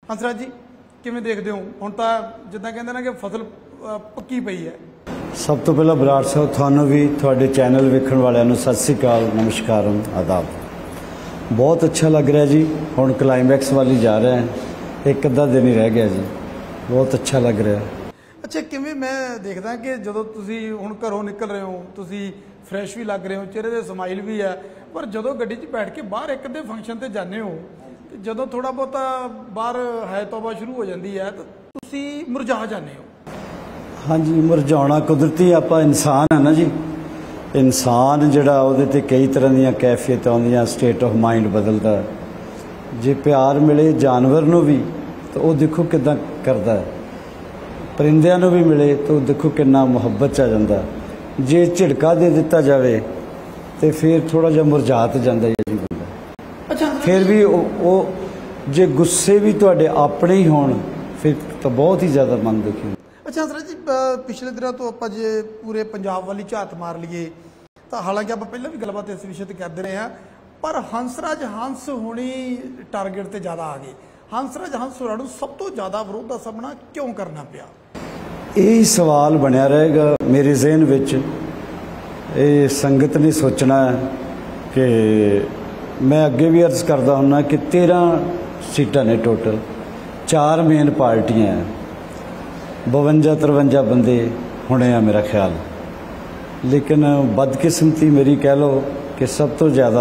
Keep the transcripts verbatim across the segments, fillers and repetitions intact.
ਹੰਸਰਾਜ ਜੀ ਕਿਵੇਂ ਦੇਖਦੇ ਹੋ ਹੁਣ ਤਾਂ ਜਿੱਦਾਂ ਕਹਿੰਦੇ ਨਾ ਕਿ ਫਸਲ ਪੱਕੀ ਪਈ ਹੈ। सब तो पहला बराड़ साहब थानू भी थोड़े चैनल वेखण वालियां नूं सत श्री अकाल नमस्कार आदाब। बहुत अच्छा लग रहा है जी, हुण क्लाइमैक्स वाली जा रहे हैं, एक अद्धा दिन ही रह गया जी, बहुत अच्छा लग रहा है। अच्छा किवें मैं देखदा कि जदों तुसीं हुण घरों निकल रहे हो तुसीं फ्रैश भी लग रहे हो, चेहरे ते समाइल भी है, पर जदों गड्डी 'च बैठ के बाहर एक अद्धे फंक्शन ते जाने हो ते जदों थोड़ा बहुता बाहर है तौबा शुरू हो जाती है तो तुसीं मुरझा जाने हो। हाँ जी, मुरझाना कुदरती, आप इंसान है ना जी, इंसान जिहड़ा उहदे ते कई तरह दी कैफियत आउंदियां, स्टेट ऑफ माइंड बदलदा। जे प्यार मिले जानवर नूं भी तो वह देखो किदां करदा है, परिंदियां नूं भी मिले तो देखो कितना मुहब्बत च आ जांदा। जे झिड़का दे दिता जाए तो फिर थोड़ा जिहा मुरझा ते जांदा है जी बंदा। अच्छा फिर भी वो जे गुस्से भी तुहाडे अपने ही होण फिर तो बहुत ही ज़्यादा मन दुखी। अच्छा हंसराज जी पिछले दिनों तो आप जे पूरे पंजाब वाली झात मार लीए तो हालांकि आप पहले भी गलबात इस विषय पर करते रहे हैं, पर हंसराज हंस होनी टारगेट से ज़्यादा आ गए। हंसराज हंस होरां नूं सब तो ज़्यादा विरोध का सामना क्यों करना पिया? यही सवाल बनया रहेगा मेरे जहन विच। ये संगत ने सोचना कि मैं अगे भी अर्ज करता हूँ कि तेरह सीटां ने टोटल, चार मेन पार्टियां हैं, बवंजा तरवंजा बंदे होने आ मेरा ख्याल, लेकिन बदकिस्मती मेरी कह लो कि सब तो ज़्यादा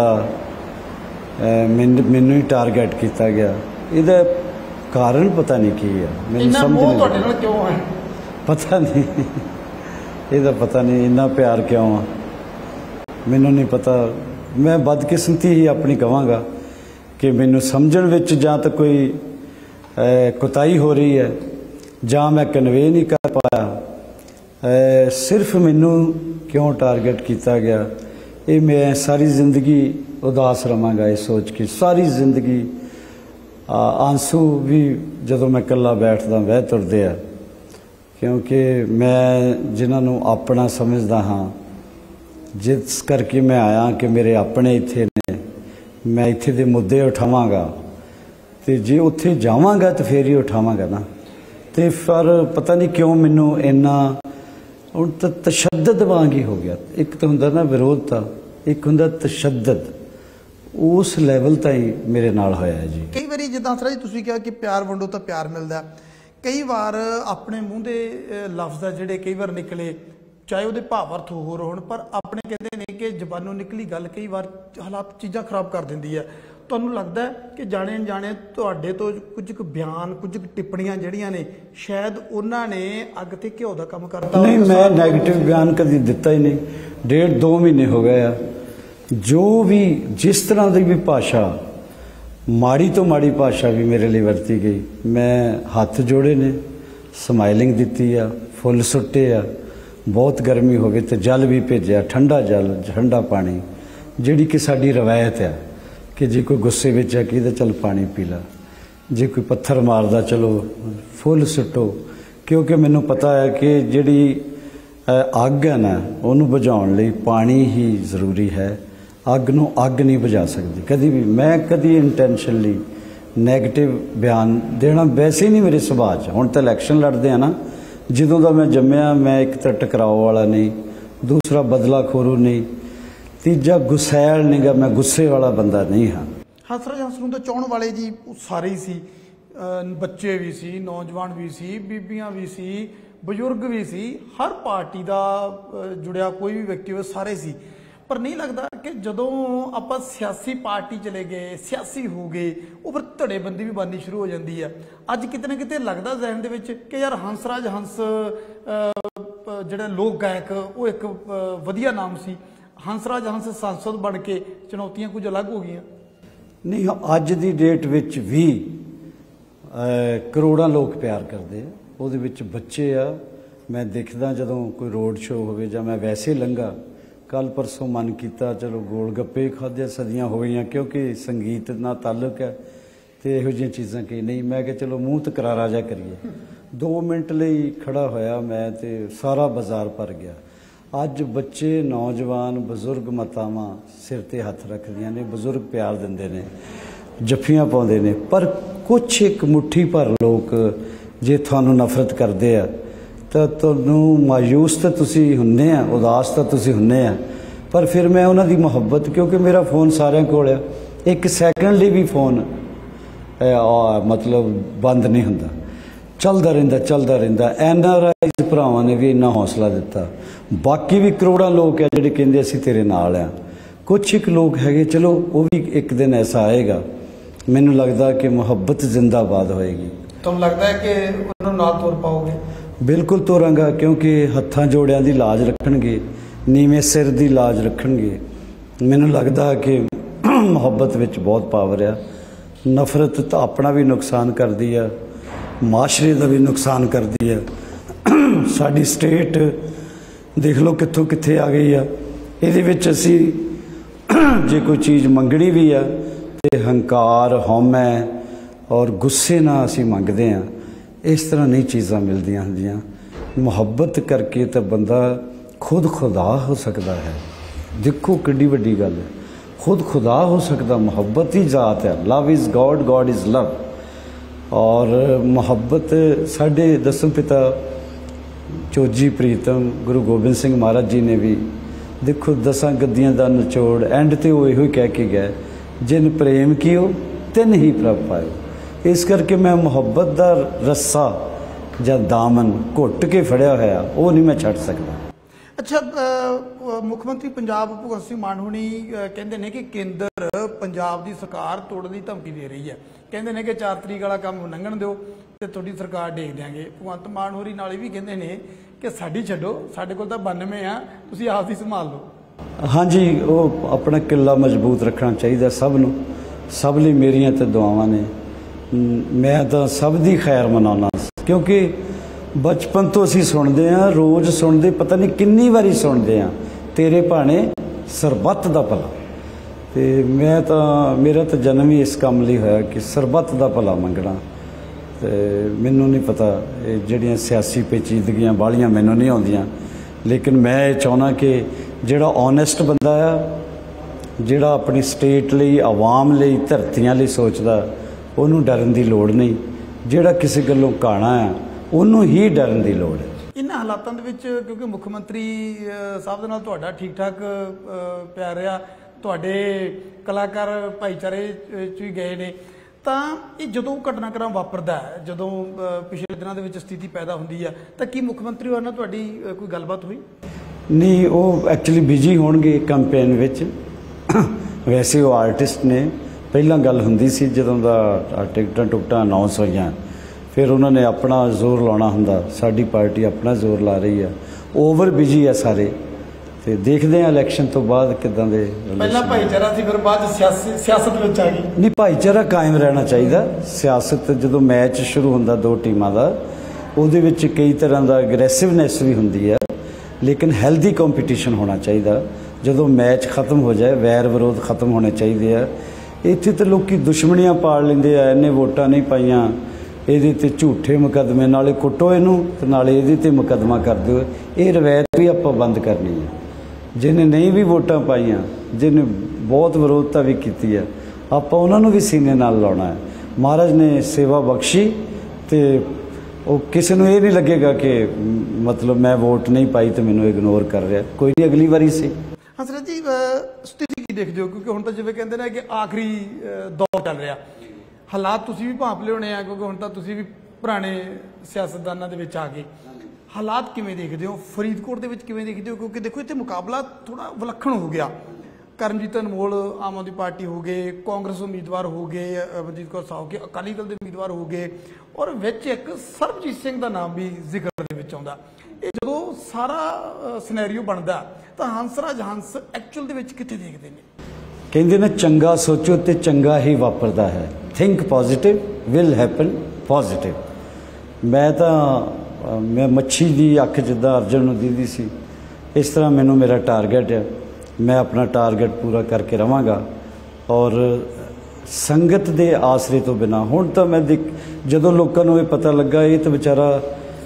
मैनू ही टारगेट किया गया। इहदा कारण पता नहीं की है, मैनूं समझ नहीं क्यों है पता नहीं, इहदा पता नहीं इन्ना प्यार क्यों आ, मैनूं नहीं पता। मैं बदकिस्मती ही अपनी कहांगा कि मैनूं समझण विच जां तो कोई कोताही हो रही है जां मैं कन्वे नहीं कर पाया। ए, सिर्फ मैनू क्यों टारगेट किया गया, ये मैं सारी जिंदगी उदास रवांगा ये सोच के, सारी जिंदगी आंसू भी जदों मैं कला बैठदा वह तुरदे आ, क्योंकि मैं जिन्होंने अपना समझदा हाँ, जिस करके मैं आया कि मेरे अपने इत्थे ने, मैं इत्थे दे मुद्दे उठावांगा तो जे उत्थे जावांगा तो फिर ही उठावांगा ना। तो फिर पता नहीं क्यों मैनू इन्ना हुण तो तशद्दद वांग ही हो गया। एक तो हुंदा ना विरोधता, एक हुंदा तशद्दद, उस लैवल ताईं मेरे नाल होया है जी। कई बार जिद्दां हंसराज जी तुसीं कहा कि प्यार वंडो तो प्यार मिलदा, कई बार अपने मूँह दे लफ्ज़ आ जिहड़े कई बार निकले चाहे उहदे भाव अर्थ होर होण, पर अपने कहते ने कि जबानों निकली गल कई बार हालात चीज़ां खराब कर दिंदी है। ਤੁਹਾਨੂੰ लगता है कि जाने अनजाने ਤੁਹਾਡੇ ਤੋਂ ਕੁਝ ਕੁ ਬਿਆਨ ਕੁਝ ਕੁ ਟਿੱਪਣੀਆਂ ਜਿਹੜੀਆਂ ਨੇ ਸ਼ਾਇਦ ਉਹਨਾਂ ਨੇ ਅੱਗ ਤੇ ਘਿਓ ਦਾ ਕੰਮ ਕਰਤਾ? नहीं, मैं नैगेटिव बयान कभी दिता ही नहीं, डेढ़ दो महीने हो गए आ। जो भी जिस तरह की भी भाषा, माड़ी तो माड़ी भाषा भी मेरे लिए वरती गई, मैं हथ जोड़े ने, समाइलिंग दी आ, फुल सुट्टे आ, बहुत गर्मी हो गई तो जल भी भेजा, ठंडा जल ठंडा पानी, जिहड़ी कि साडी रवायत है कि जे कोई गुस्से में आ कि चल पानी पी ला, जे कोई पत्थर मारदा चलो फुल सुट्टो, क्योंकि मैनू पता है कि जिहड़ी अग है ना उन्होंने बुझाउण लई पानी ही जरूरी है। अग नूं अग नहीं बुझा सकती कभी भी। मैं कभी इंटेंशनली नैगेटिव बयान देना वैसे ही नहीं मेरे सुभाਅ च। हुण तो इलैक्शन लड़दे हैं ना, जदों दा मैं जम्मिया मैं एक तो टकराव वाला नहीं, दूसरा बदलाखोरू नहीं, तीजा गुस्सैल नहीं गा, मैं गुस्से वाला बंदा नहीं हाँ। हंसराज हंस नूं तो चाहण वाले जी सारे ही सी, बच्चे भी सी, नौजवान भी सी, बीबियां भी सी, बजुर्ग भी सी, हर पार्टी का जुड़िया कोई भी व्यक्ति हो सारे सी। पर नहीं लगता कि जदों आप सियासी पार्टी चले गए, सियासी हो गए, वो फिर धड़ेबंदी भी बननी शुरू हो जाती है। अज किते ना किते लगता जहन दे विच कि यार हंसराज हंस जिहड़ा लोक गायक वो एक वधिया नाम सी, हंसराज हंस सांसद बन के चुनौतियां कुछ अलग हो गई? नहीं, अज की डेट विच भी करोड़ों लोग प्यार करते हैं, वो बच्चे आ। मैं देखदा जदों कोई रोड शो हो जां मैं वैसे लंघा, कल परसों मन किया चलो गोल गप्पे खाधे, सदियां हो गई क्योंकि संगीत ना ताल्लुक है तो इहो जिहियां चीज़ां कि नहीं, मैं कि चलो मूँह तो करारा जा करिए। दो मिनट लई खड़ा होया मैं तो सारा बाजार भर गया। अज बच्चे नौजवान बजुर्ग मातावां सिर ते हथ रखदियां ने, बजुर्ग प्यार दिंदे ने, जफ्फियां पाउंदे ने, पर ਕੁਛ ਇੱਕ ਮੁੱਠੀ ਭਰ ਲੋਕ ਜੇ ਤੁਹਾਨੂੰ ਨਫ਼ਰਤ ਕਰਦੇ ਆ ਤਾਂ ਤੁਹਾਨੂੰ ਮਾਯੂਸ ਤਾਂ ਤੁਸੀਂ ਹੁੰਦੇ ਆ, ਉਦਾਸ ਤਾਂ ਤੁਸੀਂ ਹੁੰਦੇ ਆ, ਪਰ ਫਿਰ ਮੈਂ ਉਹਨਾਂ ਦੀ ਮੁਹੱਬਤ, ਕਿਉਂਕਿ ਮੇਰਾ ਫੋਨ ਸਾਰਿਆਂ ਕੋਲ ਆ, ਇੱਕ ਸੈਕਿੰਡ ਲਈ ਵੀ ਫੋਨ ਮਤਲਬ ਬੰਦ ਨਹੀਂ ਹੁੰਦਾ, ਚੱਲਦਾ ਰਹਿੰਦਾ ਚੱਲਦਾ ਰਹਿੰਦਾ। ਐਨ ਆਰ ਆਈ ਭਰਾਵਾਂ ਨੇ ਵੀ ਇੰਨਾ ਹੌਸਲਾ ਦਿੱਤਾ। ਬਾਕੀ ਵੀ ਕਰੋੜਾਂ ਲੋਕ ਆ ਜਿਹੜੇ ਕਹਿੰਦੇ ਅਸੀਂ ਤੇਰੇ ਨਾਲ ਆ। ਕੁਛ ਇੱਕ ਲੋਕ ਹੈਗੇ, ਚਲੋ ਉਹ ਵੀ ਇੱਕ ਦਿਨ ਐਸਾ ਆਏਗਾ, ਮੈਨੂੰ ਲੱਗਦਾ ਕਿ ਮੁਹੱਬਤ ਜ਼ਿੰਦਾਬਾਦ ਹੋਏਗੀ। ਤੁਹਾਨੂੰ ਲੱਗਦਾ ਹੈ ਕਿ ਉਹਨਾਂ ਨੂੰ ਨਾਲ ਤੋਰ ਪਾਓਗੇ? ਬਿਲਕੁਲ ਤੋਰਾਂਗਾ, ਕਿਉਂਕਿ ਹੱਥਾਂ ਜੋੜਿਆਂ ਦੀ ਲਾਜ ਰੱਖਣਗੇ, ਨੀਵੇਂ ਸਿਰ ਦੀ ਲਾਜ ਰੱਖਣਗੇ। ਮੈਨੂੰ ਲੱਗਦਾ ਕਿ ਮੁਹੱਬਤ ਵਿੱਚ ਬਹੁਤ ਪਾਵਰ ਆ। ਨਫ਼ਰਤ ਤਾਂ ਆਪਣਾ ਵੀ ਨੁਕਸਾਨ ਕਰਦੀ ਆ, ਮਾਸ਼ਰੇ ਦਾ ਵੀ ਨੁਕਸਾਨ ਕਰਦੀ ਆ। ਸਾਡੀ ਸਟੇਟ ਦੇਖ ਲਓ ਕਿੱਥੋਂ ਕਿੱਥੇ ਆ ਗਈ ਆ। ਇਹਦੇ ਵਿੱਚ ਅਸੀਂ ਜੇ ਕੋਈ ਚੀਜ਼ ਮੰਗਣੀ ਵੀ ਆ ਤੇ ਹੰਕਾਰ, ਹਉਮੈ ਔਰ ਗੁੱਸੇ ਨਾਲ ਅਸੀਂ ਮੰਗਦੇ ਹਾਂ। ਇਸ ਤਰ੍ਹਾਂ ਨਹੀਂ ਚੀਜ਼ਾਂ ਮਿਲਦੀਆਂ ਹੁੰਦੀਆਂ। ਮੁਹੱਬਤ ਕਰਕੇ ਤਾਂ ਬੰਦਾ ਖੁਦ ਖੁਦਾ ਹੋ ਸਕਦਾ ਹੈ। ਦੇਖੋ ਕਿੱਡੀ ਵੱਡੀ ਗੱਲ ਹੈ, ਖੁਦ ਖੁਦਾ ਹੋ ਸਕਦਾ। ਮੁਹੱਬਤ ਹੀ ਜ਼ਾਤ ਹੈ। Love is God, God is love. ਔਰ ਮੁਹੱਬਤ ਸਾਡੇ ਦਸਮ ਪਿਤਾ ਚੋਜੀ ਪ੍ਰੀਤਮ ਗੁਰੂ ਗੋਬਿੰਦ ਸਿੰਘ ਮਹਾਰਾਜ ਜੀ ਨੇ ਵੀ ਦੇਖੋ ਦਸਾਂ ਗੱਦੀਆਂ ਦਾ ਨਿਚੋੜ ਐਂਡ ਤੇ ਉਹ ਇਹੋ ਹੀ ਕਹਿ ਕੇ ਗਏ, ਜਿਨ ਪ੍ਰੇਮ ਕੀਓ ਤਿਨ ਹੀ ਪ੍ਰਭ ਪਾਇਓ। ਇਸ ਕਰਕੇ ਮੈਂ ਮੁਹੱਬਤ ਦਾ ਰੱਸਾ ਜਾਂ ਦਾਮਨ ਘੁੱਟ ਕੇ ਫੜਿਆ ਹੋਇਆ, ਉਹ ਨਹੀਂ ਮੈਂ ਛੱਡ ਸਕਦਾ। ਅੱਛਾ, ਮੁੱਖ ਮੰਤਰੀ ਪੰਜਾਬ ਭਗਵੰਤ ਸਿੰਘ ਮਾਨ ਹੁਣੀ ਕਹਿੰਦੇ ਨੇ ਕਿ ਕੇਂਦਰ ਪੰਜਾਬ ਦੀ ਸਰਕਾਰ ਤੋੜਨ ਦੀ ਧਮਕੀ ਦੇ ਰਹੀ ਹੈ। ਕਹਿੰਦੇ ਨੇ ਕਿ ਚਾਰ ਤਰੀਕ ਵਾਲਾ ਕੰਮ ਲੰਘਣ ਦਿਓ ਤੇ ਤੁਹਾਡੀ ਸਰਕਾਰ ਡੇਗ ਦਿਆਂਗੇ। ਭਗਵੰਤ ਮਾਨ ਹੋਰੀ ਨਾਲ ਵੀ ਕਹਿੰਦੇ ਨੇ ਕਿ ਸਾਡੀ ਛੱਡੋ, ਸਾਡੇ ਕੋਲ ਤਾਂ ਬਾਨਵੇਂ ਆ, ਤੁਸੀਂ ਆਪ ਦੀ ਸੰਭਾਲ ਲਓ। ਹਾਂਜੀ, ਉਹ ਆਪਣਾ ਕਿੱਲਾ ਮਜ਼ਬੂਤ ਰੱਖਣਾ ਚਾਹੀਦਾ ਸਭ ਨੂੰ। ਸਭ ਲਈ ਮੇਰੀਆਂ ਤੇ ਦੁਆਵਾਂ ਨੇ। ਮੈਂ ਤਾਂ ਸਭ ਦੀ ਖੈਰ ਮਨਾਉਣਾ, ਕਿਉਂਕਿ ਬਚਪਨ ਤੋਂ ਅਸੀਂ ਸੁਣਦੇ ਹਾਂ, ਰੋਜ਼ ਸੁਣਦੇ, ਪਤਾ ਨਹੀਂ ਕਿੰਨੀ ਵਾਰੀ ਸੁਣਦੇ ਹਾਂ, ਤੇਰੇ ਭਾਣੇ ਸਰਬੱਤ ਦਾ ਭਲਾ। ਤੇ ਮੈਂ ਤਾਂ ਮੇਰਾ ਤਾਂ ਜਨਮ ਹੀ ਇਸ ਕੰਮ ਲਈ ਹੋਇਆ ਕਿ ਸਰਬੱਤ ਦਾ ਭਲਾ ਮੰਗਣਾ। ਤੇ ਮੈਨੂੰ ਨਹੀਂ ਪਤਾ ਇਹ ਜਿਹੜੀਆਂ ਸਿਆਸੀ ਪੇਚੀਦਗੀਆਂ ਬਾਹਲੀਆਂ ਮੈਨੂੰ ਨਹੀਂ ਆਉਂਦੀਆਂ, ਲੇਕਿਨ ਮੈਂ ਇਹ ਚਾਹੁੰਦਾ ਕਿ ਜਿਹੜਾ ਓਨੈਸਟ ਬੰਦਾ ਆ, ਜਿਹੜਾ ਆਪਣੀ ਸਟੇਟ ਲਈ, ਆਵਾਮ ਲਈ, ਧਰਤੀਆਂ ਲਈ ਸੋਚਦਾ, ਉਹਨੂੰ ਡਰਨ ਦੀ ਲੋੜ ਨਹੀਂ। ਜਿਹੜਾ ਕਿਸੇ ਗੱਲੋਂ ਕਾਣਾ ਆ, ਉਹਨੂੰ ਹੀ ਡਰਨ ਦੀ ਲੋੜ ਹੈ। ਇਹਨਾਂ ਹਾਲਾਤਾਂ ਦੇ ਵਿੱਚ ਕਿਉਂਕਿ ਮੁੱਖ ਮੰਤਰੀ ਸਾਹਿਬ ਦੇ ਨਾਲ ਤੁਹਾਡਾ ਠੀਕ ਠਾਕ ਪਿਆਰ ਰਿਹਾ, ਤੁਹਾਡੇ ਕਲਾਕਾਰ ਭਾਈਚਾਰੇ 'ਚ ਵੀ ਗਏ ਨੇ, ਤਾਂ ਇਹ ਜਦੋਂ ਘਟਨਾਕ੍ਰਮ ਵਾਪਰਦਾ ਹੈ, ਜਦੋਂ ਪਿਛਲੇ ਦਿਨਾਂ ਦੇ ਵਿੱਚ ਸਥਿਤੀ ਪੈਦਾ ਹੁੰਦੀ ਹੈ, ਤਾਂ ਕੀ ਮੁੱਖ ਮੰਤਰੀ ਹੋਰਾਂ ਨਾਲ ਤੁਹਾਡੀ ਕੋਈ ਗੱਲਬਾਤ ਹੋਈ? ਨਹੀਂ, ਉਹ ਐਕਚੁਅਲੀ ਬਿਜੀ ਹੋਣਗੇ ਕੰਪੇਨ ਵਿੱਚ। ਵੈਸੇ ਉਹ ਆਰਟਿਸਟ ਨੇ। ਪਹਿਲਾਂ ਗੱਲ ਹੁੰਦੀ ਸੀ ਜਦੋਂ ਦਾ ਟਿਕਟਾਂ ਟੁਕਟਾਂ ਅਨਾਉਂਸ ਹੋਈਆਂ, ਫਿਰ ਉਹਨਾਂ ਨੇ ਆਪਣਾ ਜ਼ੋਰ ਲਾਉਣਾ ਹੁੰਦਾ। ਸਾਡੀ ਪਾਰਟੀ ਆਪਣਾ ਜ਼ੋਰ ਲਾ ਰਹੀ ਆ। ਓਵਰ ਬਿਜੀ ਆ ਸਾਰੇ, ਤੇ ਦੇਖਦੇ ਆ ਇਲੈਕਸ਼ਨ ਤੋਂ ਬਾਅਦ ਕਿੱਦਾਂ ਦੇ। ਪਹਿਲਾਂ ਭਾਈਚਾਰਾ ਸੀ, ਫਿਰ ਬਾਅਦ ਸਿਆਸਤ ਵਿੱਚ ਆ ਗਈ। ਨਹੀਂ, ਭਾਈਚਾਰਾ ਕਾਇਮ ਰਹਿਣਾ ਚਾਹੀਦਾ। ਸਿਆਸਤ ਜਦੋਂ ਮੈਚ ਸ਼ੁਰੂ ਹੁੰਦਾ ਦੋ ਟੀਮਾਂ ਦਾ, ਉਹਦੇ ਵਿੱਚ ਕਈ ਤਰ੍ਹਾਂ ਦਾ ਅਗਰੈਸਿਵਨੈਸ ਵੀ ਹੁੰਦੀ ਹੈ, ਲੇਕਿਨ ਹੈਲਦੀ ਕੰਪੀਟੀਸ਼ਨ ਹੋਣਾ ਚਾਹੀਦਾ। ਜਦੋਂ ਮੈਚ ਖਤਮ ਹੋ ਜਾਏ, ਵੈਰ ਵਿਰੋਧ ਖਤਮ ਹੋਣੇ ਚਾਹੀਦੇ ਆ। ਇੱਥੇ ਤਾਂ ਲੋਕੀ ਦੁਸ਼ਮਣੀਆਂ ਪਾਲ ਲੈਂਦੇ ਆ, ਇਹਨੇ ਵੋਟਾਂ ਨਹੀਂ ਪਾਈਆਂ, ਇਹਦੇ ਤੇ ਝੂਠੇ ਮੁਕੱਦਮੇ, ਨਾਲੇ ਕੁੱਟੋ ਇਹਨੂੰ ਤੇ ਨਾਲੇ ਇਹਦੇ ਤੇ ਮੁਕੱਦਮਾ ਕਰ ਦਿਓ। ਇਹ ਰਵਾਇਤ ਵੀ ਆਪਾਂ ਬੰਦ ਕਰਨੀ ਹੈ। ਜਿਹਨੇ ਨਹੀਂ ਵੀ ਵੋਟਾਂ ਪਾਈਆਂ, ਜਿਹਨੇ ਬਹੁਤ ਵਿਰੋਧਤਾ ਵੀ ਕੀਤੀ ਹੈ, ਆਪਾਂ ਉਹਨਾਂ ਨੂੰ ਵੀ ਸੀਨੇ ਨਾਲ ਲਾਉਣਾ ਹੈ। ਮਹਾਰਾਜ ਨੇ ਸੇਵਾ ਬਖਸ਼ੀ ਤੇ ਉਹ ਕਿਸੇ ਨੂੰ ਇਹ ਨਹੀਂ ਲੱਗੇਗਾ ਕਿ ਮਤਲਬ ਮੈਂ ਵੋਟ ਨਹੀਂ ਪਾਈ ਤੇ ਮੈਨੂੰ ਇਗਨੋਰ ਕਰ ਰਿਹਾ। ਕੋਈ ਨਹੀਂ, ਅਗਲੀ ਵਾਰੀ ਸੀ। ਹਸਰਤ ਜੀ, ਸਥਿਤੀ ਕੀ ਦੇਖਦੇ ਹੋ? ਕਿਉਂਕਿ ਹੁਣ ਤਾਂ ਜਿਵੇਂ ਕਹਿੰਦੇ ਨੇ ਕਿ ਆਖਰੀ ਦੌਰ ਚੱਲ ਰਿਹਾ, ਹਾਲਾਤ ਤੁਸੀਂ ਵੀ ਭਾਂਪ ਲਿਆਉਣੇ ਆ, ਕਿਉਂਕਿ ਹੁਣ ਤਾਂ ਤੁਸੀਂ ਵੀ ਪੁਰਾਣੇ ਸਿਆਸਤਦਾਨਾਂ ਦੇ ਵਿੱਚ ਆ ਗਏ। ਹਾਲਾਤ ਕਿਵੇਂ ਦੇਖਦੇ ਹੋ? ਫਰੀਦਕੋਟ ਦੇ ਵਿੱਚ ਕਿਵੇਂ ਦੇਖਦੇ ਹੋ? ਕਿਉਂਕਿ ਦੇਖੋ ਇੱਥੇ ਮੁਕਾਬਲਾ ਥੋੜਾ ਵਿਲੱਖਣ ਹੋ ਗਿਆ। ਕਰਮਜੀਤ ਅਨਮੋਲ ਆਮ ਆਦਮੀ ਪਾਰਟੀ ਹੋ ਗਏ, ਕਾਂਗਰਸ ਉਮੀਦਵਾਰ ਹੋ ਗਏ, ਅਮਰਜੀਤ ਕੌਰ ਸਾਹਿਬ ਕੇ ਅਕਾਲੀ ਦਲ ਦੇ ਉਮੀਦਵਾਰ ਹੋ ਗਏ, ਔਰ ਵਿੱਚ ਇੱਕ ਸਰਬਜੀਤ ਸਿੰਘ ਦਾ ਨਾਮ ਵੀ ਜ਼ਿਕਰ ਦੇ ਵਿੱਚ ਆਉਂਦਾ। ਇਹ ਜਦੋਂ ਸਾਰਾ ਸਿਨੈਰੀਓ ਬਣਦਾ ਤਾਂ ਹੰਸਰਾਜ ਹੰਸ ਐਕਚੁਅਲ ਦੇ ਵਿੱਚ ਕਿੱਥੇ ਦੇਖਦੇ ਨੇ? ਕਹਿੰਦੇ ਨੇ ਚੰਗਾ ਸੋਚੋ ਤੇ ਚੰਗਾ ਹੀ ਵਾਪਰਦਾ ਹੈ। Think positive, will happen positive. ਮੈਂ ਤਾਂ ਮੈਂ ਮੱਛੀ ਦੀ ਅੱਖ ਜਿੱਦਾਂ ਅਰਜਨ ਨੂੰ ਦੀਦੀ ਸੀ, ਇਸ ਤਰ੍ਹਾਂ ਮੈਨੂੰ ਮੇਰਾ ਟਾਰਗੇਟ ਹੈ। ਮੈਂ ਆਪਣਾ ਟਾਰਗੇਟ ਪੂਰਾ ਕਰਕੇ ਰਵਾਂਗਾ। ਔਰ ਸੰਗਤ ਦੇ ਆਸਰੇ ਤੋਂ ਬਿਨਾਂ ਹੁਣ ਤਾਂ ਮੈਂ ਦੇਖ ਜਦੋਂ ਲੋਕਾਂ ਨੂੰ ਇਹ ਪਤਾ ਲੱਗਾ ਇਹ ਤਾਂ ਵਿਚਾਰਾ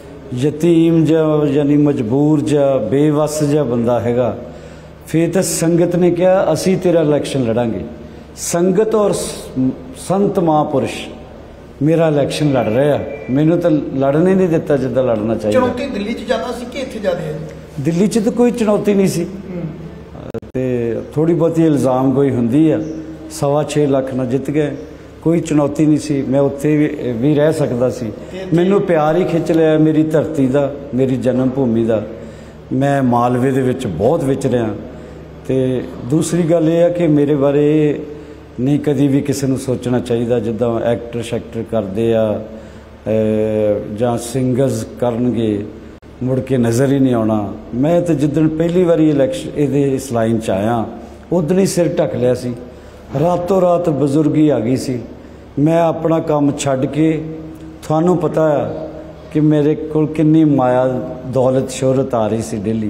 ਯਤੀਮ ਜਾਂ ਯਾਨੀ ਮਜਬੂਰ ਜਾਂ ਬੇਵੱਸ ਜਿਹਾ ਬੰਦਾ ਹੈਗਾ, ਫਿਰ ਤਾਂ ਸੰਗਤ ਨੇ ਕਿਹਾ ਅਸੀਂ ਤੇਰਾ ਇਲੈਕਸ਼ਨ ਲੜਾਂਗੇ। ਸੰਗਤ ਔਰ ਸੰਤ ਮਹਾਂਪੁਰਸ਼ ਮੇਰਾ ਇਲੈਕਸ਼ਨ ਲੜ ਰਿਹਾ, ਮੈਨੂੰ ਤਾਂ ਲੜਨ ਹੀ ਨਹੀਂ ਦਿੱਤਾ ਜਿੱਦਾਂ ਲੜਨਾ ਚਾਹੀਦਾ। ਚੁਣੌਤੀ ਦਿੱਲੀ 'ਚ ਜ਼ਿਆਦਾ ਸੀ ਕਿ ਇੱਥੇ ਜ਼ਿਆਦਾ ਹੈ? ਦਿੱਲੀ 'ਚ ਤਾਂ ਕੋਈ ਚੁਣੌਤੀ ਨਹੀਂ ਸੀ, ਤੇ ਥੋੜੀ ਬਹੁਤੀ ਇਲਜ਼ਾਮ ਕੋਈ ਹੁੰਦੀ ਆ। ਸਵਾ ਛੇ ਲੱਖ ਨਾਲ ਜਿੱਤ ਗਏ, ਕੋਈ ਚੁਣੌਤੀ ਨਹੀਂ ਸੀ। ਮੈਂ ਉੱਥੇ ਵੀ ਵੀ ਰਹਿ ਸਕਦਾ ਸੀ। ਮੈਨੂੰ ਪਿਆਰ ਹੀ ਖਿੱਚ ਲਿਆ ਮੇਰੀ ਧਰਤੀ ਦਾ, ਮੇਰੀ ਜਨਮ ਭੂਮੀ ਦਾ। ਮੈਂ ਮਾਲਵੇ ਦੇ ਵਿੱਚ ਬਹੁਤ ਵਿਚਰਿਆ। ਤੇ ਦੂਸਰੀ ਗੱਲ ਇਹ ਆ ਕਿ ਮੇਰੇ ਬਾਰੇ ਨਹੀਂ ਕਦੀ ਵੀ ਕਿਸੇ ਨੂੰ ਸੋਚਣਾ ਚਾਹੀਦਾ ਜਿੱਦਾਂ ਐਕਟਰ ਸ਼ੈਕਟਰ ਕਰਦੇ ਆ ਜਾਂ ਸਿੰਗਰਸ ਕਰਨਗੇ ਮੁੜ ਕੇ ਨਜ਼ਰ ਹੀ ਨਹੀਂ ਆਉਣਾ। ਮੈਂ ਤਾਂ ਜਿੱਦਣ ਪਹਿਲੀ ਵਾਰੀ ਇਲੈਕਸ਼ਨ ਇਹਦੇ ਇਸ ਲਾਈਨ 'ਚ ਆਇਆ ਉਦਣ ਹੀ ਸਿਰ ਢੱਕ ਲਿਆ ਸੀ। ਰਾਤੋਂ ਰਾਤ ਬਜ਼ੁਰਗੀ ਆ ਗਈ ਸੀ। ਮੈਂ ਆਪਣਾ ਕੰਮ ਛੱਡ ਕੇ, ਤੁਹਾਨੂੰ ਪਤਾ ਆ ਕਿ ਮੇਰੇ ਕੋਲ ਕਿੰਨੀ ਮਾਇਆ ਦੌਲਤ ਸ਼ੋਹਰਤ ਆ ਰਹੀ ਸੀ, ਡੇਲੀ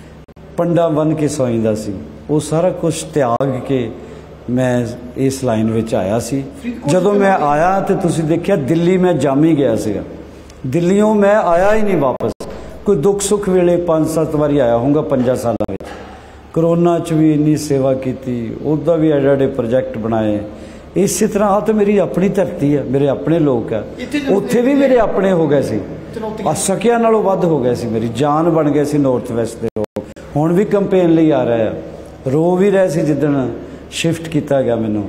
ਪੰਡਾ ਬਣ ਕੇ ਸੌਂਦਾ ਸੀ। ਉਹ ਸਾਰਾ ਕੁਝ ਤਿਆਗ ਕੇ ਮੈਂ ਇਸ ਲਾਈਨ ਵਿੱਚ ਆਇਆ ਸੀ। ਜਦੋਂ ਮੈਂ ਆਇਆ ਤੇ ਤੁਸੀਂ ਦੇਖਿਆ ਦਿੱਲੀ ਮੈਂ ਜੰਮ ਹੀ ਗਿਆ ਸੀਗਾ। ਦਿੱਲੀੋਂ ਮੈਂ ਆਇਆ ਹੀ ਨਹੀਂ ਵਾਪਸ। ਕੋਈ ਦੁੱਖ ਸੁੱਖ ਵੇਲੇ ਪੰਜ ਸੱਤ ਵਾਰੀ ਆਇਆ ਹੋਊਗਾ ਪੰਜਾਂ ਸਾਲਾਂ ਵਿੱਚ। ਕਰੋਨਾ 'ਚ ਵੀ ਇੰਨੀ ਸੇਵਾ ਕੀਤੀ, ਉਹਦਾ ਵੀ ਐਡੇ ਐਡੇ ਪ੍ਰੋਜੈਕਟ ਬਣਾਏ। ਇਸੇ ਤਰ੍ਹਾਂ ਆ ਤਾਂ ਮੇਰੀ ਆਪਣੀ ਧਰਤੀ ਆ, ਮੇਰੇ ਆਪਣੇ ਲੋਕ ਆ। ਉੱਥੇ ਵੀ ਮੇਰੇ ਆਪਣੇ ਹੋ ਗਏ ਸੀ, ਸਕਿਆਂ ਨਾਲੋਂ ਵੱਧ ਹੋ ਗਏ ਸੀ। ਮੇਰੀ ਜਾਨ ਬਣ ਗਏ ਸੀ ਨਾਰਥ ਵੈਸਟ ਦੇ ਲੋਕ। ਹੁਣ ਵੀ ਕੰਪੇਨ ਲਈ ਆ ਰਹੇ ਆ, ਰੋ ਵੀ ਰਹੇ ਸੀ ਜਿੱਦਣ ਸ਼ਿਫਟ ਕੀਤਾ ਗਿਆ ਮੈਨੂੰ।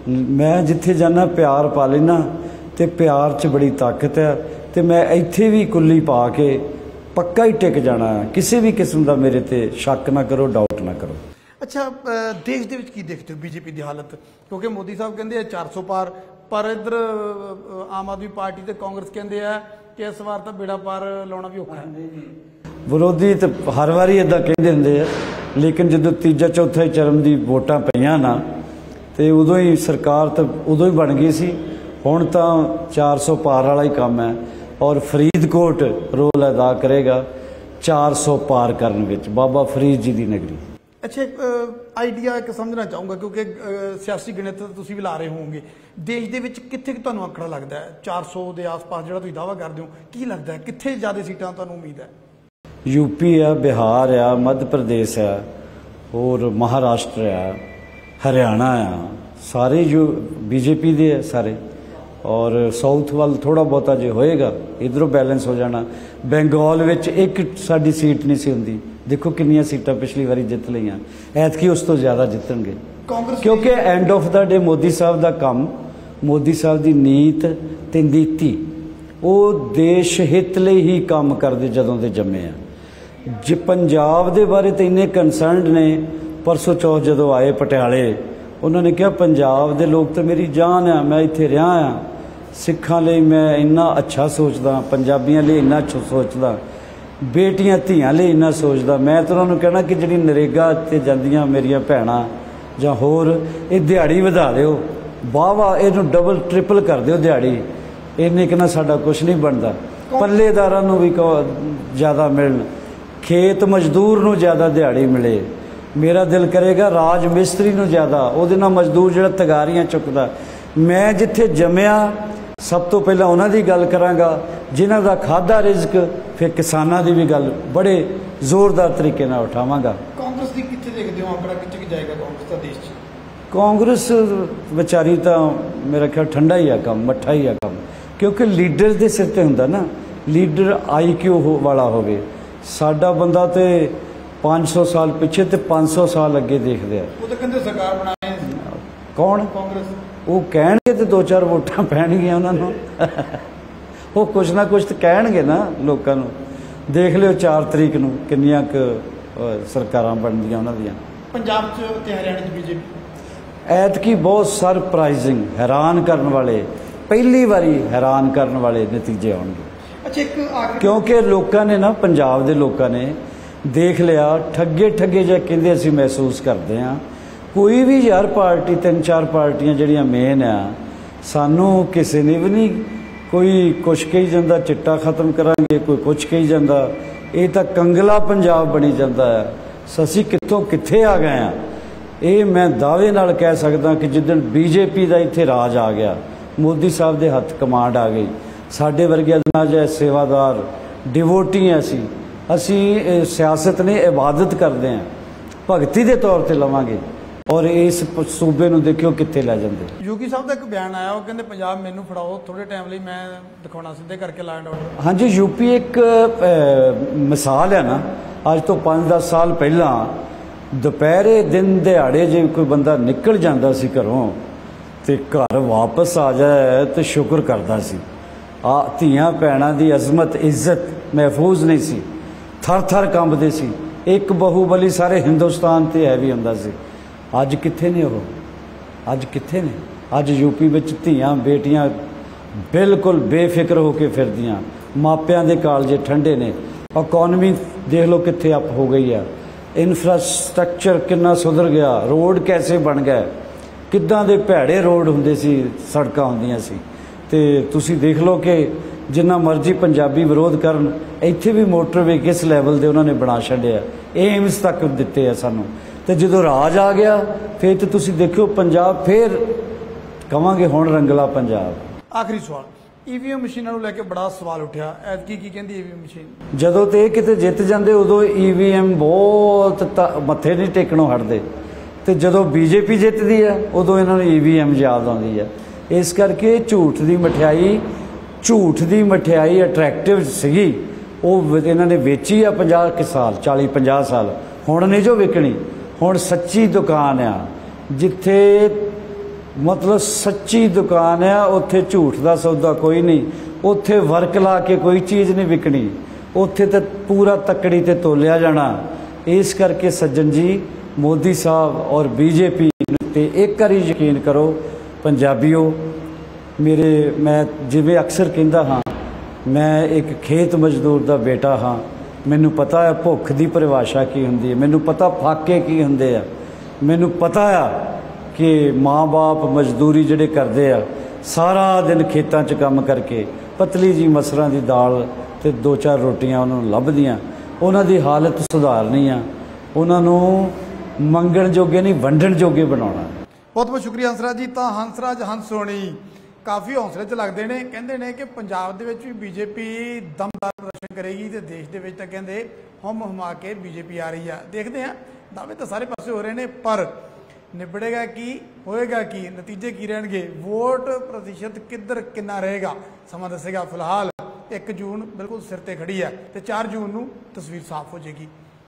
ਮੈਂ ਜਿੱਥੇ ਜਾਣਾ ਪਿਆਰ ਪਾ ਲੈਣਾ, ਤੇ ਪਿਆਰ 'ਚ ਬੜੀ ਤਾਕਤ ਹੈ। ਤੇ ਮੈਂ ਇੱਥੇ ਵੀ ਕੁੱਲੀ ਪਾ ਕੇ ਪੱਕਾ ਹੀ ਟਿਕ ਜਾਣਾ। ਕਿਸੇ ਵੀ ਕਿਸਮ ਦਾ ਮੇਰੇ ਤੇ ਸ਼ੱਕ ਨਾ ਕਰੋ, ਡਾਊਟ ਨਾ ਕਰੋ। ਅੱਛਾ, ਦੇਸ਼ ਦੇ ਵਿੱਚ ਕੀ ਦੇਖਦੇ ਹੋ ਬੀਜੇਪੀ ਦੀ ਹਾਲਤ? ਕਿਉਂਕਿ ਮੋਦੀ ਸਾਹਿਬ ਕਹਿੰਦੇ ਆ ਚਾਰ ਸੌ ਪਾਰ, ਪਰ ਇੱਧਰ ਆਮ ਆਦਮੀ ਪਾਰਟੀ ਤੇ ਕਾਂਗਰਸ ਕਹਿੰਦੇ ਆ ਕਿ ਇਸ ਵਾਰ ਤਾਂ ਬੇੜਾ ਪਾਰ ਲਾਉਣਾ ਵੀ ਔਖਾ ਹੈ। ਵਿਰੋਧੀ ਤਾਂ ਹਰ ਵਾਰੀ ਇੱਦਾਂ ਕਹਿੰਦੇ ਹੁੰਦੇ ਆ, ਲੇਕਿਨ ਜਦੋਂ ਤੀਜਾ ਚੌਥਾ ਚਰਮ ਦੀ ਵੋਟਾਂ ਪਈਆਂ ਨਾ, ਤੇ ਉਦੋਂ ਹੀ ਸਰਕਾਰ ਤਾਂ ਉਦੋਂ ਹੀ ਬਣ ਗਈ ਸੀ। ਹੁਣ ਤਾਂ ਚਾਰ ਸੌ ਪਾਰ ਵਾਲਾ ਹੀ ਕੰਮ ਹੈ, ਔਰ ਫਰੀਦਕੋਟ ਰੋਲ ਅਦਾ ਕਰੇਗਾ ਚਾਰ ਸੌ ਪਾਰ ਕਰਨ ਵਿੱਚ, ਬਾਬਾ ਫਰੀਦ ਜੀ ਦੀ ਨਗਰੀ। ਅੱਛਾ, ਇੱਕ ਆਈਡੀਆ ਇੱਕ ਸਮਝਣਾ ਚਾਹੂੰਗਾ, ਕਿਉਂਕਿ ਸਿਆਸੀ ਗਣਿਤ ਤੁਸੀਂ ਵੀ ਲਾ ਰਹੇ ਹੋਵੋਗੇ। ਦੇਸ਼ ਦੇ ਵਿੱਚ ਕਿੱਥੇ ਤੁਹਾਨੂੰ ਅੰਕੜਾ ਲੱਗਦਾ ਹੈ ਚਾਰ ਸੌ ਦੇ ਆਸ-ਪਾਸ ਜਿਹੜਾ ਤੁਸੀਂ ਦਾਅਵਾ ਕਰਦੇ ਹੋ? ਕੀ ਲੱਗਦਾ ਹੈ ਕਿੱਥੇ ਜ਼ਿਆਦਾ ਸੀਟਾਂ ਤੁਹਾਨੂੰ ਉਮੀਦ ਹੈ? ਯੂਪੀ ਆ, ਬਿਹਾਰ ਆ, ਮੱਧ ਪ੍ਰਦੇਸ਼ ਆ, ਹੋਰ ਮਹਾਰਾਸ਼ਟਰ ਆ, ਹਰਿਆਣਾ ਆ, ਸਾਰੇ ਜੋ ਬੀਜੇਪੀ ਦੇ ਆ ਸਾਰੇ। ਔਰ ਸਾਊਥ ਵੱਲ ਥੋੜ੍ਹਾ ਬਹੁਤਾ ਜੇ ਹੋਏਗਾ, ਇੱਧਰੋਂ ਬੈਲੈਂਸ ਹੋ ਜਾਣਾ। ਬੰਗਾਲ ਵਿੱਚ ਇੱਕ ਸਾਡੀ ਸੀਟ ਨਹੀਂ ਸੀ ਹੁੰਦੀ, ਦੇਖੋ ਕਿੰਨੀਆਂ ਸੀਟਾਂ ਪਿਛਲੀ ਵਾਰੀ ਜਿੱਤ ਲਈਆਂ। ਐਤਕੀ ਉਸ ਤੋਂ ਜ਼ਿਆਦਾ ਜਿੱਤਣਗੇ, ਕਿਉਂਕਿ end of the day Modi sahib ਦਾ ਕੰਮ, ਮੋਦੀ ਸਾਹਿਬ ਦੀ ਨੀਤ ਤੇ ਨੀਤੀ, ਉਹ ਦੇਸ਼ ਹਿੱਤ ਲਈ ਹੀ ਕੰਮ ਕਰਦੇ ਜਦੋਂ ਦੇ ਜੰਮੇ ਆ। ਜੇ ਪੰਜਾਬ ਦੇ ਬਾਰੇ ਤਾਂ ਇੰਨੇ ਕੰਸਰਨਡ ਨੇ। ਪਰਸੋਂ ਚੌਥ ਜਦੋਂ ਆਏ ਪਟਿਆਲੇ, ਉਹਨਾਂ ਨੇ ਕਿਹਾ ਪੰਜਾਬ ਦੇ ਲੋਕ ਤਾਂ ਮੇਰੀ ਜਾਨ ਆ, ਮੈਂ ਇੱਥੇ ਰਿਹਾ ਆ। ਸਿੱਖਾਂ ਲਈ ਮੈਂ ਇੰਨਾ ਅੱਛਾ ਸੋਚਦਾ, ਪੰਜਾਬੀਆਂ ਲਈ ਇੰਨਾ ਅੱਛਾ ਸੋਚਦਾ, ਬੇਟੀਆਂ ਧੀਆਂ ਲਈ ਇੰਨਾ ਸੋਚਦਾ। ਮੈਂ ਤਾਂ ਉਹਨਾਂ ਨੂੰ ਕਹਿਣਾ ਕਿ ਜਿਹੜੀ ਨਰੇਗਾ 'ਤੇ ਜਾਂਦੀਆਂ ਮੇਰੀਆਂ ਭੈਣਾਂ ਜਾਂ ਹੋਰ, ਇਹ ਦਿਹਾੜੀ ਵਧਾ ਦਿਓ, ਵਾਹ ਵਾਹ ਇਹਨੂੰ ਡਬਲ ਟ੍ਰਿਪਲ ਕਰ ਦਿਓ ਦਿਹਾੜੀ। ਇੰਨੇ ਕੁ ਨਾਲ ਸਾਡਾ ਕੁਛ ਨਹੀਂ ਬਣਦਾ। ਪੱਲੇਦਾਰਾਂ ਨੂੰ ਵੀ ਕਹੋ ਜ਼ਿਆਦਾ ਮਿਲਣ, ਖੇਤ ਮਜ਼ਦੂਰ ਨੂੰ ਜ਼ਿਆਦਾ ਦਿਹਾੜੀ ਮਿਲੇ। ਮੇਰਾ ਦਿਲ ਕਰੇਗਾ ਰਾਜ ਮਿਸਤਰੀ ਨੂੰ ਜ਼ਿਆਦਾ, ਉਹਦੇ ਨਾਲ ਮਜ਼ਦੂਰ ਜਿਹੜਾ ਤਗਾਰੀਆਂ ਚੁੱਕਦਾ। ਮੈਂ ਜਿੱਥੇ ਜੰਮਿਆ ਸਭ ਤੋਂ ਪਹਿਲਾਂ ਉਹਨਾਂ ਦੀ ਗੱਲ ਕਰਾਂਗਾ ਜਿਨ੍ਹਾਂ ਦਾ ਖਾਧਾ ਰਿਜ਼ਕ, ਫਿਰ ਕਿਸਾਨਾਂ ਦੀ ਵੀ ਗੱਲ ਬੜੇ ਜ਼ੋਰਦਾਰ ਤਰੀਕੇ ਨਾਲ ਉਠਾਵਾਂਗਾ। ਕਾਂਗਰਸ ਦੀ ਕਿੱਥੇ ਦੇਖਦੇ ਹੋ ਅੰਕੜਾ, ਕਿੱਥੇ ਜਾਏਗਾ ਕਾਂਗਰਸ ਦਾ ਦੇਸ਼ 'ਚ? ਕਾਂਗਰਸ ਵਿਚਾਰੀ ਤਾਂ ਮੇਰਾ ਖਿਆਲ ਠੰਡਾ ਹੀ ਆ ਕੰਮ, ਮੱਠਾ ਹੀ ਆ ਕੰਮ, ਕਿਉਂਕਿ ਲੀਡਰ ਦੇ ਸਿਰ 'ਤੇ ਹੁੰਦਾ ਨਾ। ਲੀਡਰ ਆਈ ਕਿਊ ਵਾਲਾ ਹੋਵੇ। ਸਾਡਾ ਬੰਦਾ ਤੇ ਪੰਜ ਸੌ ਸਾਲ ਪਿੱਛੇ ਤੇ ਪੰਜ ਸੌ ਸਾਲ ਅੱਗੇ ਦੇਖਦੇ ਆ। ਉਹ ਤਾਂ ਕਹਿੰਦੇ ਸਰਕਾਰ ਬਣਾਏ ਕੌਣ? ਕਾਂਗਰਸ। ਉਹ ਕਹਿਣਗੇ ਤੇ ਦੋ ਚਾਰ ਵੋਟਾਂ ਪੈਣਗੀਆਂ ਉਹਨਾਂ ਨੂੰ। ਉਹ ਕੁਛ ਨਾ ਕੁਛ ਤਾਂ ਕਹਿਣਗੇ ਨਾ ਲੋਕਾਂ ਨੂੰ। ਦੇਖ ਲਿਓ ਚਾਰ ਤਰੀਕ ਨੂੰ ਕਿੰਨੀਆਂ ਕੁ ਸਰਕਾਰਾਂ ਬਣਦੀਆਂ ਉਹਨਾਂ ਦੀਆਂ। ਪੰਜਾਬ 'ਚ ਤੇ ਹਰਿਆਣਾ 'ਚ ਬੀਜੇਪੀ ਐਤਕੀ ਬਹੁਤ ਸਰਪ੍ਰਾਈਜ਼ਿੰਗ, ਹੈਰਾਨ ਕਰਨ ਵਾਲੇ, ਪਹਿਲੀ ਵਾਰੀ ਹੈਰਾਨ ਕਰਨ ਵਾਲੇ ਨਤੀਜੇ ਆਉਣਗੇ। ਅੱਛਾ, ਇੱਕ ਕਿਉਂਕਿ ਲੋਕਾਂ ਨੇ ਨਾ, ਪੰਜਾਬ ਦੇ ਲੋਕਾਂ ਨੇ ਦੇਖ ਲਿਆ, ਠੱਗੇ ਠੱਗੇ ਜਿਹਾ ਕਹਿੰਦੇ ਅਸੀਂ ਮਹਿਸੂਸ ਕਰਦੇ ਹਾਂ। ਕੋਈ ਵੀ ਯਾਰ ਪਾਰਟੀ, ਤਿੰਨ ਚਾਰ ਪਾਰਟੀਆਂ ਜਿਹੜੀਆਂ ਮੇਨ ਆ, ਸਾਨੂੰ ਕਿਸੇ ਨੇ ਵੀ ਨਹੀਂ ਕੋਈ ਕੁਛ ਕਹੀ ਜਾਂਦਾ ਚਿੱਟਾ ਖਤਮ ਕਰਾਂਗੇ, ਕੋਈ ਕੁਛ ਕਹੀ ਜਾਂਦਾ। ਇਹ ਤਾਂ ਕੰਗਲਾ ਪੰਜਾਬ ਬਣੀ ਜਾਂਦਾ ਹੈ। ਅਸੀਂ ਕਿੱਥੋਂ ਕਿੱਥੇ ਆ ਗਏ ਆ। ਇਹ ਮੈਂ ਦਾਅਵੇ ਨਾਲ ਕਹਿ ਸਕਦਾ ਕਿ ਜਿੱਦਣ ਬੀਜੇਪੀ ਦਾ ਇੱਥੇ ਰਾਜ ਆ ਗਿਆ, ਮੋਦੀ ਸਾਹਿਬ ਦੇ ਹੱਥ ਕਮਾਂਡ ਆ ਗਈ, ਸਾਡੇ ਵਰਗੇ ਅਜਨਾਜੇ ਸੇਵਾਦਾਰ ਡਿਵੋਟੀ ਹਾਂ ਅਸੀਂ ਅਸੀਂ ਸਿਆਸਤ ਨਹੀਂ, ਇਬਾਦਤ ਕਰਦੇ ਹਾਂ, ਭਗਤੀ ਦੇ ਤੌਰ ਤੇ ਲਵਾਂਗੇ। ਔਰ ਇਸ ਪ- ਸੂਬੇ ਨੂੰ ਦੇਖਿਓ ਕਿੱਥੇ ਲੈ ਜਾਂਦੇ। ਯੋਗੀ ਸਾਹਿਬ ਦਾ ਇੱਕ ਬਿਆਨ ਆਇਆ, ਉਹ ਕਹਿੰਦੇ ਪੰਜਾਬ ਮੈਨੂੰ ਫੜਾਓ ਥੋੜੇ ਟਾਈਮ ਲਈ, ਮੈਂ ਦਿਖਾਉਣਾ ਸਿੱਧੇ ਕਰਕੇ ਲਾਅ ਐਂਡ ਆਰਡਰ। ਹਾਂਜੀ, ਯੂਪੀ ਇੱਕ ਅ, ਮਿਸਾਲ ਹੈ ਨਾ। ਅੱਜ ਤੋਂ ਪੰਜ ਦਸ ਸਾਲ ਪਹਿਲਾਂ ਦੁਪਹਿਰੇ ਦਿਨ ਦਿਹਾੜੇ ਜੇ ਕੋਈ ਬੰਦਾ ਨਿਕਲ ਜਾਂਦਾ ਸੀ ਘਰੋਂ ਤੇ ਘਰ ਵਾਪਸ ਆ ਜਾਏ ਤੇ ਸ਼ੁਕਰ ਕਰਦਾ ਸੀ। ਆ ਧੀਆਂ ਭੈਣਾਂ ਦੀ ਅਜ਼ਮਤ ਇੱਜ਼ਤ ਮਹਿਫੂਜ਼ ਨਹੀਂ ਸੀ, ਥਰ ਥਰ ਕੰਬਦੇ ਸੀ। ਇੱਕ ਬਾਹੂਬਲੀ ਸਾਰੇ ਹਿੰਦੁਸਤਾਨ ਤੇ ਹੈ ਵੀ ਹੁੰਦਾ ਸੀ। ਅੱਜ ਕਿੱਥੇ ਨੇ ਉਹ? ਅੱਜ ਕਿੱਥੇ ਨੇ? ਅੱਜ ਯੂਪੀ ਵਿੱਚ ਧੀਆਂ ਬੇਟੀਆਂ ਬਿਲਕੁਲ ਬੇਫਿਕਰ ਹੋ ਕੇ ਫਿਰਦੀਆਂ, ਮਾਪਿਆਂ ਦੇ ਕਾਲਜੇ ਠੰਡੇ ਨੇ। ਇਕੋਨਮੀ ਦੇਖ ਲਓ ਕਿੱਥੇ ਅਪ ਹੋ ਗਈ ਆ, ਇਨਫਰਾਸਟ੍ਰਕਚਰ ਕਿੰਨਾ ਸੁਧਰ ਗਿਆ, ਰੋਡ ਕੈਸੇ ਬਣ ਗਏ, ਕਿੱਦਾਂ ਦੇ ਭੈੜੇ ਰੋਡ ਹੁੰਦੇ ਸੀ, ਸੜਕਾਂ ਹੁੰਦੀਆਂ ਸੀ। ਤੇ ਤੁਸੀਂ ਦੇਖ ਲਓ ਕਿ ਜਿੰਨਾ ਮਰਜ਼ੀ ਪੰਜਾਬੀ ਵਿਰੋਧ ਕਰਨ, ਇੱਥੇ ਵੀ ਮੋਟਰਵੇ ਕਿਸ ਲੈਵਲ ਦੇ ਉਹਨਾਂ ਨੇ ਬਣਾ ਛੱਡਿਆ, ਏਮਸ ਤੱਕ ਦਿੱਤੇ ਆ ਸਾਨੂੰ। ਤੇ ਜਦੋਂ ਰਾਜ ਆ ਗਿਆ ਫਿਰ ਤੇ ਤੁਸੀਂ ਦੇਖਿਓ ਪੰਜਾਬ ਫਿਰ ਕਵਾਂਗੇ ਹੁਣ ਰੰਗਲਾ ਪੰਜਾਬ। ਆਖਰੀ ਸਵਾਲ, ਈਵੀਐਮ ਮਸ਼ੀਨਾਂ ਨੂੰ ਲੈ ਕੇ ਬੜਾ ਸਵਾਲ ਉੱਠਿਆ, ਐਤਕੀ ਕੀ ਕਹਿੰਦੀ ਈਵੀਐਮ ਮਸ਼ੀਨ? ਜਦੋਂ ਤੇ ਇਹ ਕਿਤੇ ਜਿੱਤ ਜਾਂਦੇ ਉਦੋਂ ਈਵੀਐਮ ਬਹੁਤ ਤ- ਮੱਥੇ ਨਹੀਂ ਟੇਕਣੋਂ ਹਟਦੇ, ਤੇ ਜਦੋਂ ਬੀਜੇਪੀ ਜਿੱਤਦੀ ਆ ਉਦੋਂ ਇਹਨਾਂ ਨੂੰ ਈਵੀਐਮ ਯਾਦ ਆਉਂਦੀ ਆ। ਇਸ ਕਰਕੇ ਝੂਠ ਦੀ ਮਠਿਆਈ ਝੂਠ ਦੀ ਮਠਿਆਈ ਅਟਰੈਕਟਿਵ ਸੀਗੀ, ਉਹ ਇਹਨਾਂ ਨੇ ਵੇਚੀ ਆ ਪੰਜਾਹ ਕੁ ਸਾਲ, ਚਾਲੀ ਪੰਜਾਹ ਸਾਲ। ਹੁਣ ਨਹੀਂ ਜੋ ਵਿਕਣੀ, ਹੁਣ ਸੱਚੀ ਦੁਕਾਨ ਆ। ਜਿੱਥੇ ਮਤਲਬ ਸੱਚੀ ਦੁਕਾਨ ਆ ਉੱਥੇ ਝੂਠ ਦਾ ਸੌਦਾ ਕੋਈ ਨਹੀਂ, ਉੱਥੇ ਵਰਕ ਲਾ ਕੇ ਕੋਈ ਚੀਜ਼ ਨਹੀਂ ਵਿਕਣੀ, ਉੱਥੇ ਤੇ ਪੂਰਾ ਤੱਕੜੀ ਤੇ ਤੋਲਿਆ ਜਾਣਾ। ਇਸ ਕਰਕੇ ਸੱਜਣ ਜੀ, ਮੋਦੀ ਸਾਹਿਬ ਔਰ ਬੀਜੇਪੀ ਤੇ ਇੱਕ ਵਾਰੀ ਯਕੀਨ ਕਰੋ ਪੰਜਾਬੀਓ। ਮੇਰੇ ਮੈਂ ਜਿਵੇਂ ਅਕਸਰ ਕਹਿੰਦਾ ਹਾਂ, ਮੈਂ ਇੱਕ ਖੇਤ ਮਜ਼ਦੂਰ ਦਾ ਬੇਟਾ ਹਾਂ। ਮੈਨੂੰ ਪਤਾ ਹੈ ਭੁੱਖ ਦੀ ਪਰਿਭਾਸ਼ਾ ਕੀ ਹੁੰਦੀ ਹੈ, ਮੈਨੂੰ ਪਤਾ ਫਾਕੇ ਕੀ ਹੁੰਦੇ ਆ, ਮੈਨੂੰ ਪਤਾ ਆ ਕਿ ਮਾਂ-ਬਾਪ ਮਜ਼ਦੂਰੀ ਜਿਹੜੇ ਕਰਦੇ ਆ ਸਾਰਾ ਦਿਨ ਖੇਤਾਂ 'ਚ ਕੰਮ ਕਰਕੇ, ਪਤਲੀ ਜੀ ਮਸਰਾਂ ਦੀ ਦਾਲ ਤੇ ਦੋ ਚਾਰ ਰੋਟੀਆਂ ਉਹਨਾਂ ਨੂੰ ਲੱਭਦੀਆਂ। ਉਹਨਾਂ ਦੀ ਹਾਲਤ ਸੁਧਾਰਨੀ ਆ, ਉਹਨਾਂ ਨੂੰ ਮੰਗਣ ਜੋਗੇ ਨਹੀਂ ਵੰਡਣ ਜੋਗੇ ਬਣਾਉਣਾ। ਬਹੁਤ ਬਹੁਤ ਸ਼ੁਕਰੀਆ ਹੰਸਰਾਜ ਜੀ। ਤਾਂ ਹੰਸਰਾਜ ਹੰਸ ਹੋਣੀ ਕਾਫੀ ਹੌਸਲੇ 'ਚ ਲੱਗਦੇ ਨੇ, ਕਹਿੰਦੇ ਨੇ ਕਿ ਪੰਜਾਬ ਦੇ ਵਿੱਚ ਵੀ ਬੀਜੇਪੀ ਦਮਦਾਰ ਪ੍ਰਦਰਸ਼ਨ ਕਰੇਗੀ ਤੇ ਦੇਸ਼ ਦੇ ਵਿੱਚ ਤਾਂ ਕਹਿੰਦੇ ਹੁਮ ਹੁਮਾ ਕੇ ਬੀਜੇਪੀ ਆ ਰਹੀ ਆ। ਦੇਖਦੇ ਆ, ਦਾਅਵੇ ਤਾਂ ਸਾਰੇ ਪਾਸੇ ਹੋ ਰਹੇ ਨੇ, ਪਰ ਨਿਬੜੇਗਾ ਕੀ, ਹੋਏਗਾ ਕੀ, ਨਤੀਜੇ ਕੀ ਰਹਿਣਗੇ, ਵੋਟ ਪ੍ਰਤੀਸ਼ਤ ਕਿੱਧਰ ਕਿੰਨਾ ਰਹੇਗਾ, ਸਮਾਂ ਦੱਸੇਗਾ। ਫਿਲਹਾਲ ਇੱਕ ਜੂਨ ਬਿਲਕੁਲ ਸਿਰ ਤੇ ਖੜੀ ਹੈ ਤੇ ਚਾਰ ਜੂਨ ਨੂੰ ਤਸਵੀਰ ਸਾਫ਼ ਹੋ ਜਾਏਗੀ।